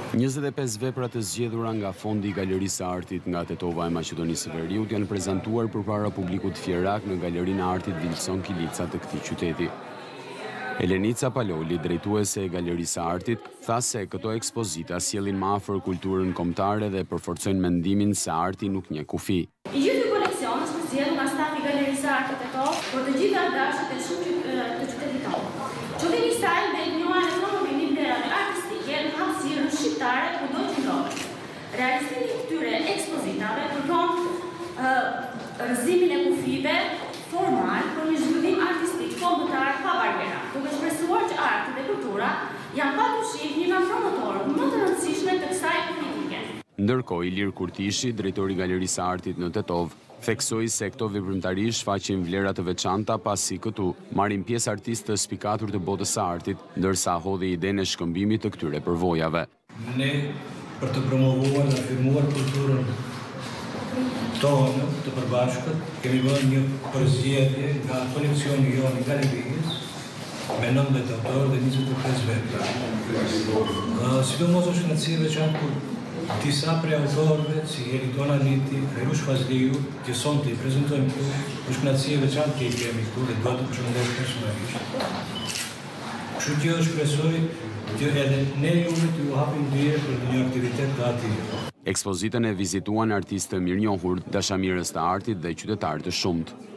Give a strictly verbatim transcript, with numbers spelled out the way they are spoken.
njëzet e pesë vepra të zgjedhura nga fondi i Galerisë së Artit nga Tetova e Maqedonisë së Veriut janë prezantuar përpara publikut fierak në Galerinë e Artit Vilson Kilica të këtij qyteti. Elenica Paloli, drejtuese e Galerisë së Artit, tha se këto ekspozita sjellin më afër kulturën kombëtare dhe përforcojnë mendimin se arti nuk njeh kufi. I gjithë koleksionë është zgjedhur nga stafi i Galerisë së Artit Tetova për të gjitha dashët e shumë të qytetit tonë. Qëllimi i saj me njohjen e promovimit vlerave artistike në hapësirën shqiptare kudo që ndodhet. Realizimi i këtyre ekspozitave kërkon rrëzimin e kufive formal për një zhvillim artistik kombëtar pa barjera, duke shpresuar që arti dhe kultura janë padyshim një nga promotorët më të rëndësishme të kësaj politike. Ndërkohë, Ilir Kurtishi, drejtori i Galerisë së Artit në Tetov, theksoi se këto veprimtari shfaqin vlera të veçanta pasi këtu marrin pjesë artistë të spikatur të botës së artit, ndërsa hodhi idenë e shkëmbimit të këtyre përvojave. Ne për të promovuar dhe afirmuar kulturën tonë të përbashkët, kemi bërë një përzgjedhje nga koleksioni jonë i galerisë me nëntëdhjetë autorë dhe njëzet e pesë vepra. Sidomos është kënaqësi e veçantë kur disa prej autorëve, si Eliton Aliti, Ferush Fazliu, që sonte i prezantojmë këtu, është kënaqësi e veçantë që i kemi këtu dhe duhet të përshëndes personalisht. Kështu që shpresoj që edhe ne juve t'ju hapim dyert për një aktivitet të atij. Ekspozitën e vizituan artistë të mirënjohur, dashamirës të artit dhe qytetarë të shumtë.